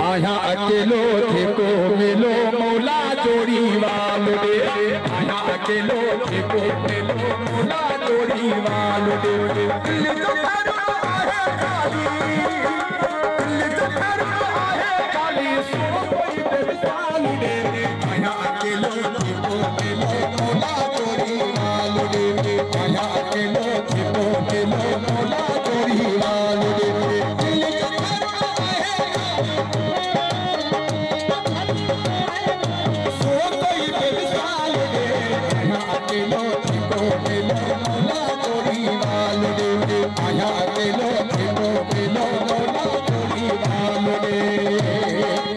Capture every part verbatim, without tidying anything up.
आया अकेलो थे को मिलो मौला जोड़ी वालो दे आया अकेलो थे को मिलो मौला जोड़ी वालो दे दिल तो भरो आहे काली दिल तो भरो आहे काली सो कोई बेसाल दे आया अकेलो थे को मिलो मौला जोड़ी वालो दे आया अकेलो थे को मिलो मौला जोड़ी वालो दे आया अकेलो अकेलो अकेलो मौला जोड़ी वालो दे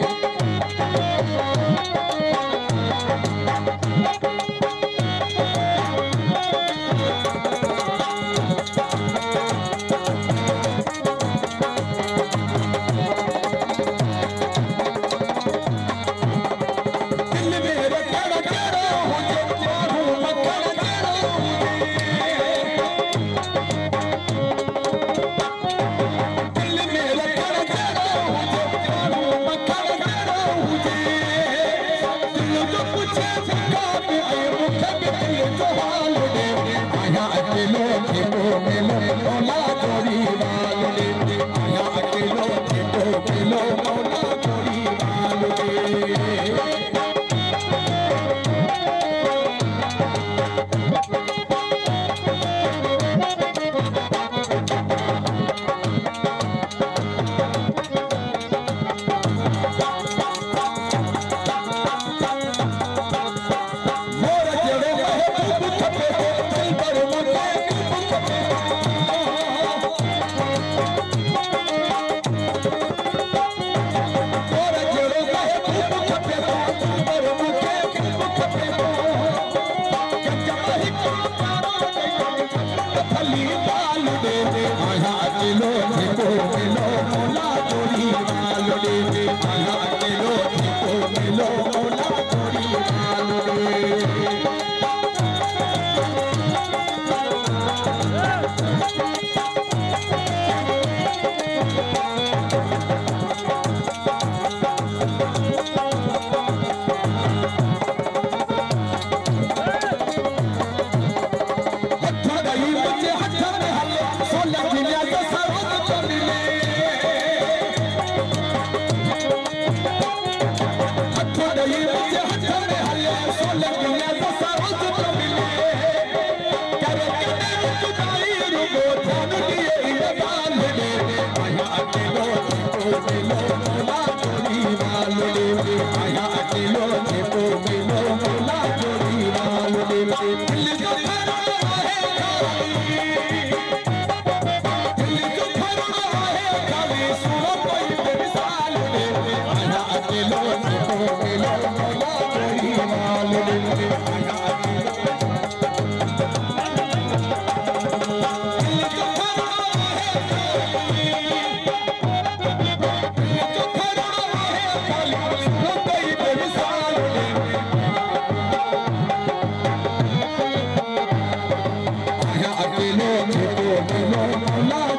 अकेलो अकेलो